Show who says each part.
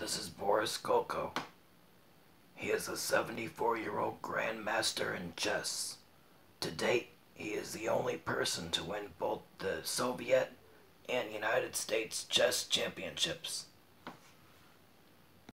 Speaker 1: This is Boris Gulko. He is a 74-year-old grandmaster in chess. To date, he is the only person to win both the Soviet and United States chess championships.